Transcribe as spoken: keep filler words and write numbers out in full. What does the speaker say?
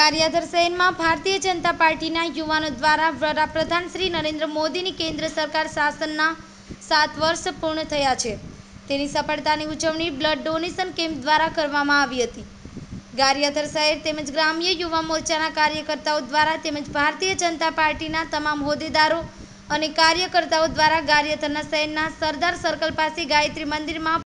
ગારિયાધાર શહેરમાં ભારતીય જનતા પાર્ટીના યુવાનો દ્વારા વડાપ્રધાન શ્રી નરેન્દ્ર મોદીની કેન્દ્ર સરકાર શાસનના સાત વર્ષ પૂર્ણ થયા છે તેની સફળતાની ઉજવણી બ્લડ ડોનેશન કેમ્પ દ્વારા કરવામાં આવી હતી। ગારિયાધાર શહેર તેમજ ગ્રામ્ય યુવા મોરચાના કાર્યકર્તાઓ દ્વારા તેમજ ભારતીય જનતા પાર્ટીના તમામ હોદ્દેદારો અને કાર્યકર્તાઓ દ્વારા ગારિયાધારના શહેરના સરદાર સર્કલ પાસે ગાયત્રી મંદિરમાં